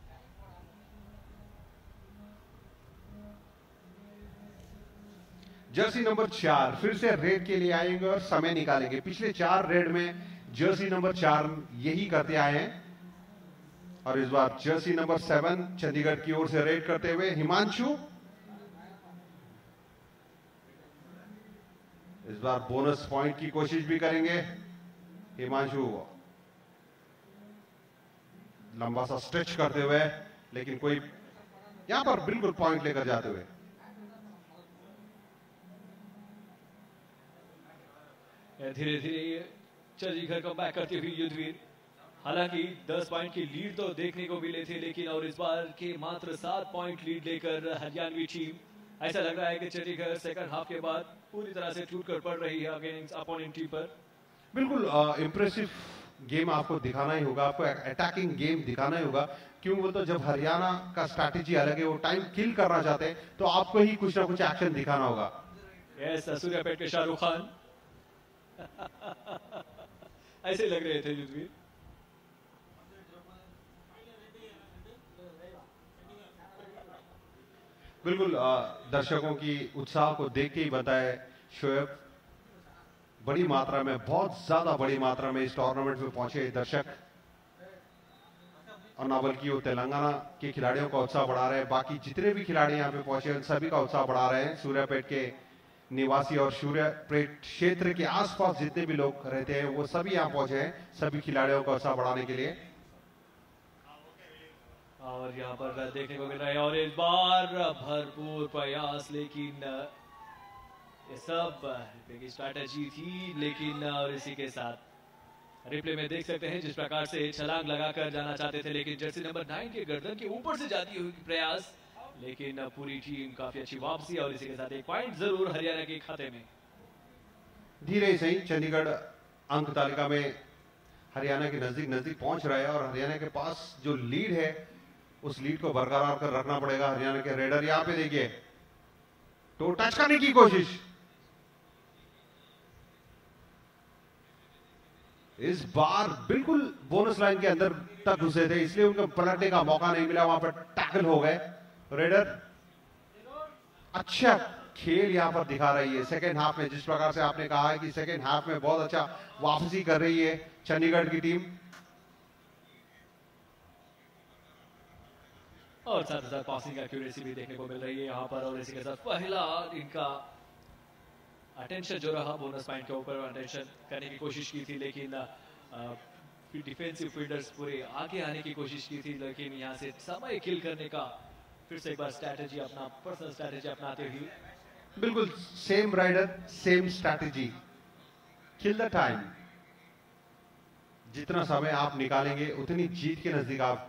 जर्सी नंबर चार फिर से रेड के लिए आएंगे और समय निकालेंगे। पिछले चार रेड में जर्सी नंबर चार यही करते आए हैं और इस बार जर्सी नंबर सेवन चंडीगढ़ की ओर से रेड करते हुए हिमांशु। इस बार बोनस पॉइंट की कोशिश भी करेंगे हिमांशु, लंबा सा स्ट्रेच करते हुए, लेकिन कोई यहां पर बिल्कुल पॉइंट लेकर जाते हुए। धीरे धीरे चंडीगढ़ को बैक करते हुए युद्धवीर। हालांकि दस पॉइंट की लीड तो देखने को मिले थे, लेकिन और इस बार के मात्र सात पॉइंट लीड लेकर हरियाणवी टीम, ऐसा लग रहा है कि चंडीगढ़ सेकंड हाफ के बाद पूरी तरह से टूट कर पड़ रही है अगेंस्ट अपोनेंट टीम पर। बिल्कुल इंप्रेसिव गेम आपको दिखाना ही होगा, आपको अटैकिंग गेम दिखाना ही होगा। क्यों बोलते तो जब हरियाणा का स्ट्रैटेजी अलग है, वो टाइम किल करना चाहते हैं, तो आपको ही कुछ ना कुछ एक्शन दिखाना होगा। यस, सूर्यापेट के शाहरुख खान ऐसे लग रहे थे युद्धवीर। बिल्कुल दर्शकों की उत्साह को देख के ही बताए शोएब, बड़ी मात्रा में, बहुत ज्यादा बड़ी मात्रा में इस टूर्नामेंट में पहुंचे दर्शक, और ना बल्कि वो तेलंगाना के खिलाड़ियों का उत्साह बढ़ा रहे हैं। बाकी जितने भी खिलाड़ी यहाँ पे पहुंचे सभी का उत्साह बढ़ा रहे हैं। सूर्यापेट के निवासी और सूर्यापेट क्षेत्र के आसपास जितने भी लोग रहते हैं वो सभी यहाँ पहुंचे हैं, सभी खिलाड़ियों का उत्साह बढ़ाने के लिए। और यहाँ पर देखने को मिल रहा है और इस बार भरपूर प्रयास, लेकिन ये सब स्ट्रैटेजी थी, लेकिन और इसी के साथ रिप्ले में देख सकते हैं जिस प्रकार से छलांग लगाकर जाना चाहते थे, लेकिन जर्सी नंबर नाइन के गर्दन के ऊपर से जाती हुई प्रयास, लेकिन पूरी टीम काफी अच्छी वापसी और इसी के साथ एक पॉइंट जरूर हरियाणा के खाते में। धीरे सही चंडीगढ़ अंक तालिका में हरियाणा के नजदीक नजदीक पहुंच रहा है और हरियाणा के पास जो लीड है उस लीड को बरकरार कर रखना पड़ेगा हरियाणा के रेडर। यहां पे देखिए तो टच करने की कोशिश, इस बार बिल्कुल बोनस लाइन के अंदर तक घुसे थे, इसलिए उनको पलटने का मौका नहीं मिला, वहां पर टैकल हो गए। रेडर अच्छा खेल यहां पर दिखा रही है सेकेंड हाफ में, जिस प्रकार से आपने कहा है कि सेकेंड हाफ में बहुत अच्छा वापसी कर रही है चंडीगढ़ की टीम। और साथ साथ पासिंग एक्यूरेसी भी देखने को मिल रही है यहाँ पर, और इसी के साथ पहला इनका अटेंशन जो रहा बोनस पॉइंट के ऊपर अटेंशन करने की कोशिश की थी, लेकिन डिफेंसिव फील्डर्स पूरे आगे आने की कोशिश की थी, लेकिन यहाँ से समय किल करने का फिर से एक बार स्ट्रैटेजी अपना पर्सनल स्ट्रैटेजी अपनाते हुए। बिल्कुल same raider same strategy, kill the time. जितना समय आप निकालेंगे उतनी जीत के नजदीक आप।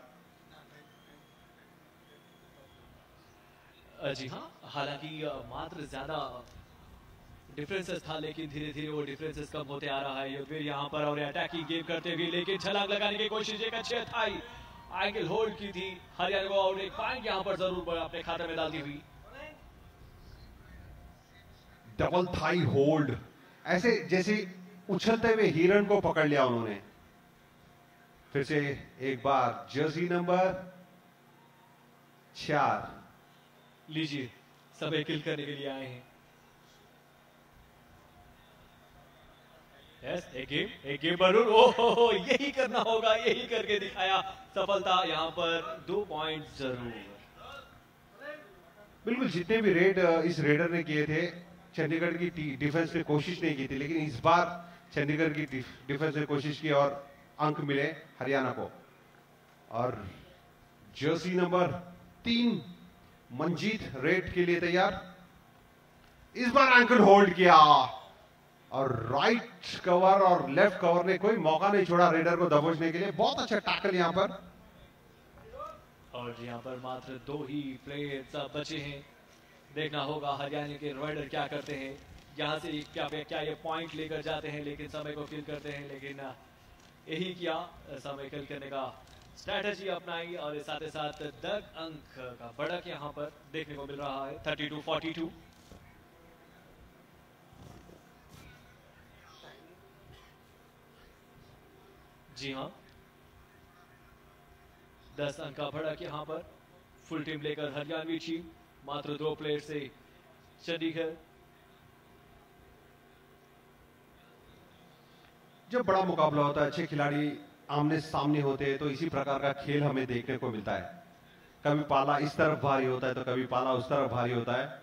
जी हाँ, हालांकि मात्र ज्यादा डिफरेंसेस था, लेकिन धीरे धीरे वो डिफरेंसेस कम होते आ रहा है युद्धवीर यहाँ पर, और अटैकिंग गेम करते हुए, लेकिन छलांग लगाने की कोशिश एक अच्छी थाई एंगल होल्ड की थी हरियाणा को, और एक पॉइंट यहाँ पर जरूर अपने खाते में डालती हुई। डबल थाई होल्ड, ऐसे जैसे उछलते हुए हिरण को पकड़ लिया उन्होंने। फिर से एक बार जर्सी नंबर चार, लीजिए समय किल करने के लिए आए हैं। यस, एक गेम एक गेम जरूर, ओहो यही करना होगा, यही करके दिखाया, सफलता यहाँ पर, दो पॉइंट जरूर। बिल्कुल जितने भी रेड इस रेडर ने किए थे, चंडीगढ़ की डिफेंस ने कोशिश नहीं की थी, लेकिन इस बार चंडीगढ़ की डिफेंस ने कोशिश की और अंक मिले हरियाणा को। और जर्सी नंबर तीन मंजीत रेड के लिए तैयार, इस बार एंकल होल्ड किया और राइट कवर और लेफ्ट कवर ने कोई मौका नहीं छोड़ा रेडर को दबोचने के लिए। बहुत अच्छा टैकल यहां पर। और यहाँ पर मात्र दो ही प्लेयर्स बचे हैं। देखना होगा हरियाणा के राइडर क्या करते हैं, यहाँ से क्या क्या ये पॉइंट लेकर जाते हैं, लेकिन समय को किल करते हैं। लेकिन यही किया, समय किल करने का स्ट्रैटेजी अपनाई और साथ ही साथ दस अंक का बढ़त यहाँ पर देखने को मिल रहा है, थर्टी टू फोर्टी टू। जी हाँ, दस अंक का बढ़त यहाँ पर फुल टीम लेकर हरियाणवी टीम, मात्र दो प्लेयर से चंडीगढ़। जब बड़ा मुकाबला होता है, अच्छे खिलाड़ी आमने सामने होते हैं, तो इसी प्रकार का खेल हमें देखने को मिलता है। कभी पाला इस तरफ भारी होता है तो कभी पाला उस तरफ भारी होता है।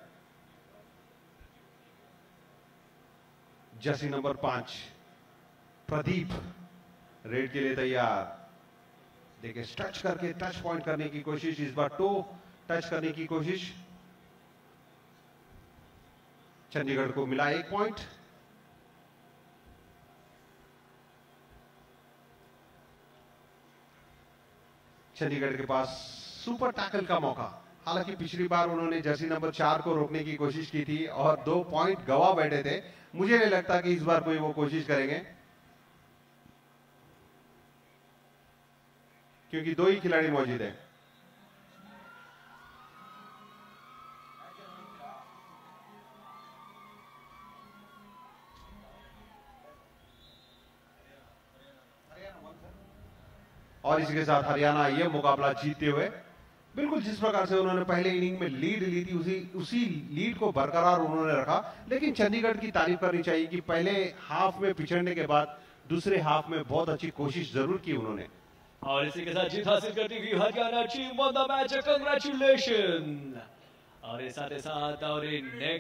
जर्सी नंबर पांच प्रदीप रेड के लिए तैयार। देखिए टच करके टच पॉइंट करने की कोशिश, इस बार टो टच करने की कोशिश। चंडीगढ़ को मिला एक पॉइंट। चंडीगढ़ के पास सुपर टैकल का मौका। हालांकि पिछली बार उन्होंने जर्सी नंबर चार को रोकने की कोशिश की थी और दो पॉइंट गवा बैठे थे। मुझे नहीं लगता कि इस बार कोई वो कोशिश करेंगे, क्योंकि दो ही खिलाड़ी मौजूद हैं। और इसी के साथ हरियाणा ये मुकाबला जीतते हुए, बिल्कुल जिस प्रकार से उन्होंने पहले इनिंग में लीड ली थी, उसी उसी लीड को बरकरार उन्होंने रखा। लेकिन चंडीगढ़ की तारीफ करनी चाहिए कि पहले हाफ में पिछड़ने के बाद दूसरे हाफ में बहुत अच्छी कोशिश जरूर की उन्होंने। और इसी के साथ जीत हासिल करती हुई Haryana team won the match, congratulation. और इस साथ साथ और नेक्स्ट